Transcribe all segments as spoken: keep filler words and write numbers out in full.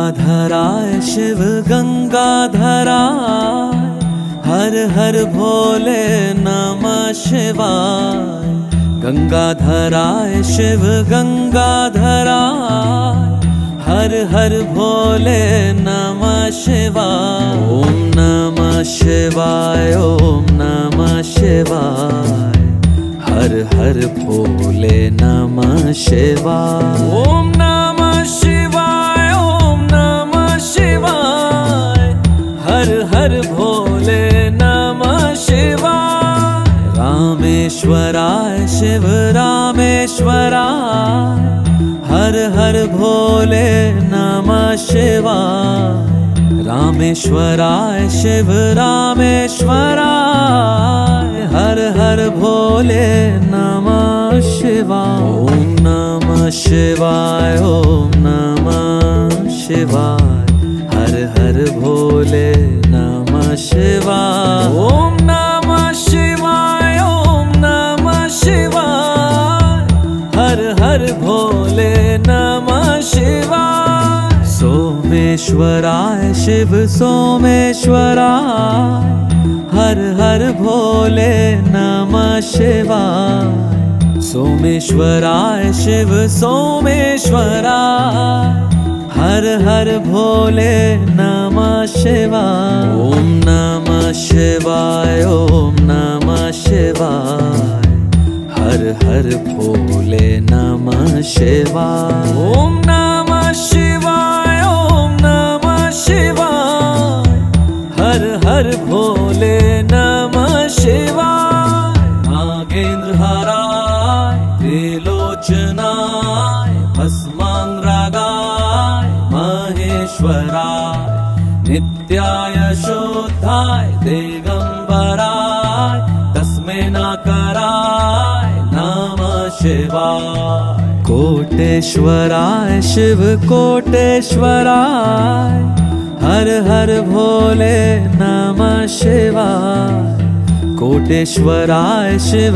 गंगाधराय शिव गंगाधराय, हर हर भोले नमः शिवाय। गंगाधराय शिव गंगाधराय, हर हर भोले नमः शिवाय। ओम नमः शिवाय, ओम नमः शिवाय, हर हर भोले नमः शिवाय। ओम नमः शिवाय, ओम नमः शिवाय, हर हर भोले नमः शिवाय। रामेश्वराय शिव रामेश्वराय, हर हर भोले नमः शिवाय। रामेश्वराय शिव रामेश्वराय, हर हर भोले नमः शिवाय। ओम नमः शिवाय, ओम नमः शिवाय, हर हर भोले नमः शिवाय। ओम नमः शिवाय, ओम नमः शिवाय, हर हर भोले नमः शिवाय। सोमेश्वराय शिव सोमेश्वराय, हर हर भोले नमः शिवाय। सोमेश्वराय शिव सोमेश्वराय, हर हर भोले नमः शिवाय। ओम नमः शिवाय, ओम नमः शिवाय, हर हर भोले नमः शिवाय। ओम नमः शिवाय, ओम नमः शिवाय, हर हर भोले नमः शिवाय। नागेंद्रहाराय त्रिलोचनाय भस्मांगरागाय महेश्वराय, नित्याय शुद्धाय दिगंबराय तस्मै नकाराय नमः शिवाय। कोटेश्वराय शिव कोटेश्वराय, हर हर भोले नमः शिवाय। कोटेश्वराय शिव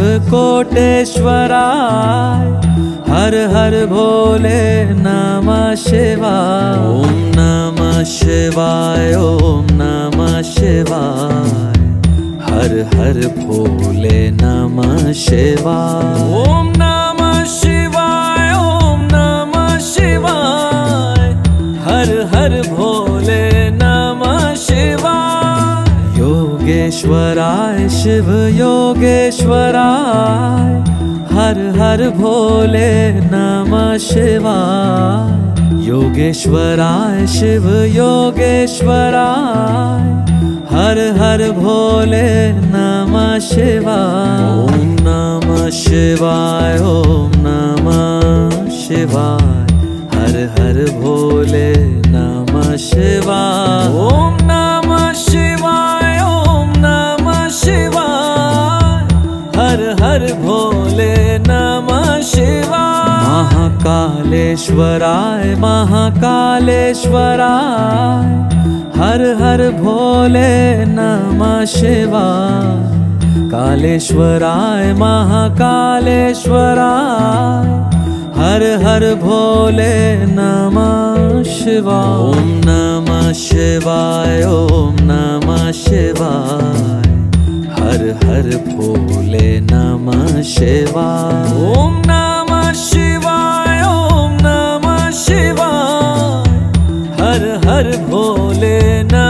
कोटेश्वराय, हर हर भोले नमः शिवाय। ओम नमः शिवाय, ओम नमः शिवाय, हर हर भोले नमः शिवाय। ओम नमः शिवाय, ओम नमः शिवाय, हर हर भोले नमः शिवाय। योगेश्वराय शिव योगेश्वराय, हर हर भोले नमः शिवाय। योगेश्वराय शिव योगेश्वराय, हर हर भोले नमः शिवाय। ओम नमः शिवाय, ओम नमः शिवाय, हर हर भोले नमः शिवाय। ओम नमः शिवाय, ओम नमः शिवाय, हर हर भोले नमः शिवाय। महाकालेश्वराय महाकालेश्वराय, हर हर भोले नमः शिवाय। कालेश्वराय महाकालेश्वराय, हर हर भोले नमः शिवाय। ओम नमः शिवाय, ओम नमः शिवाय, हर हर भोले नमः शिवाय। ओम नमः शिवाय, ओम नमः शिवाय, हर हर भोले नमः